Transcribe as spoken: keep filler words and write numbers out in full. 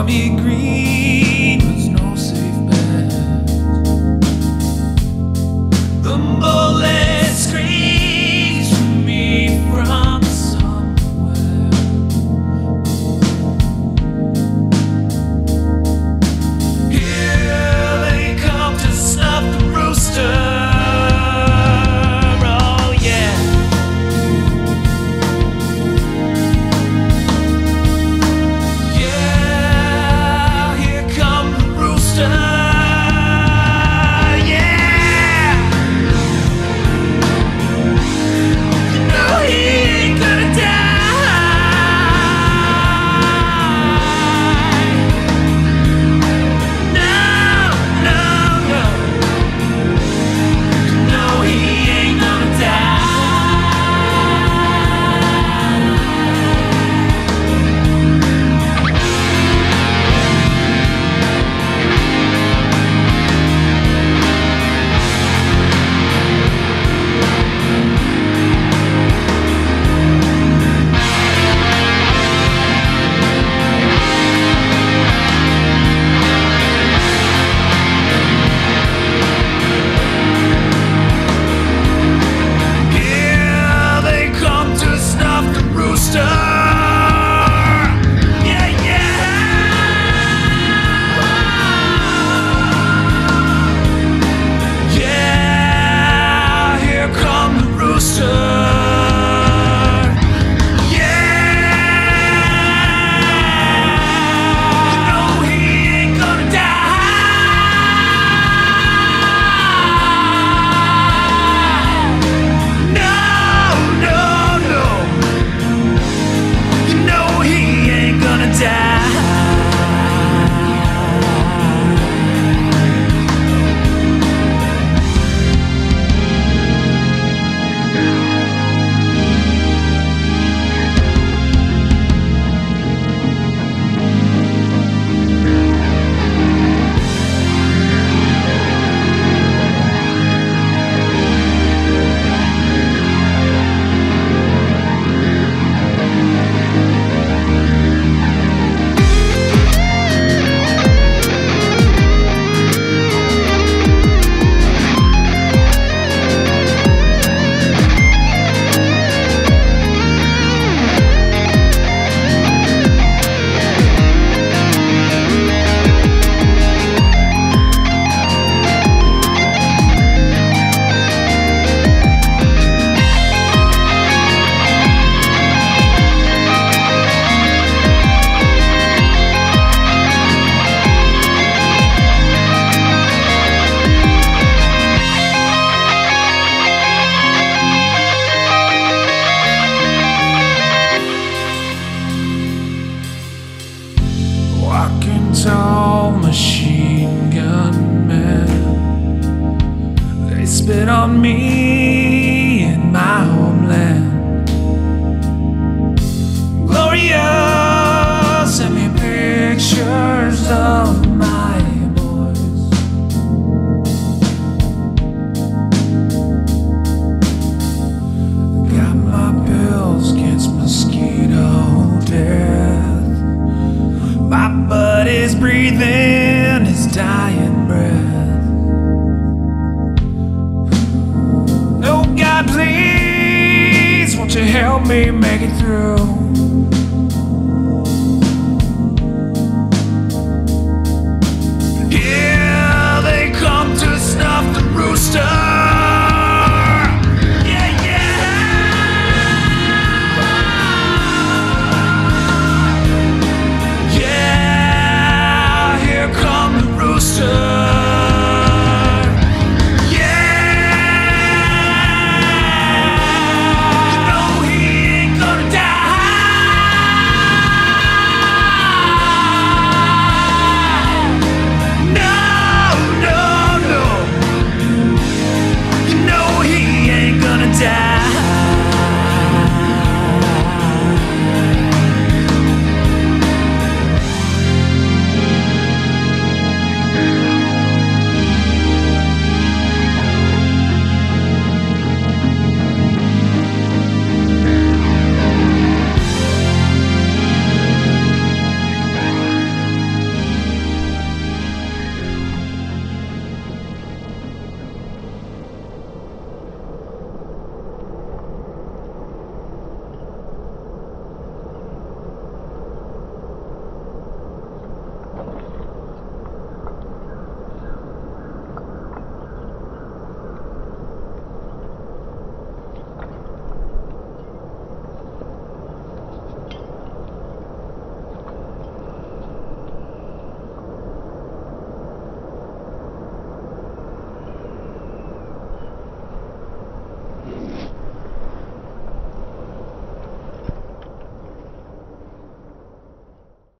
army green was no safe bet. The bullet screams for me from somewhere. Here they come to snuff the rooster. Tall machine gun men, they spit on me in my homeland. Gloria sent me pictures of my boys. Got my pills against mosquito death. My buddy's breathing his dying breath. Oh God, please, won't you help me make it through? Here they come to snuff the rooster.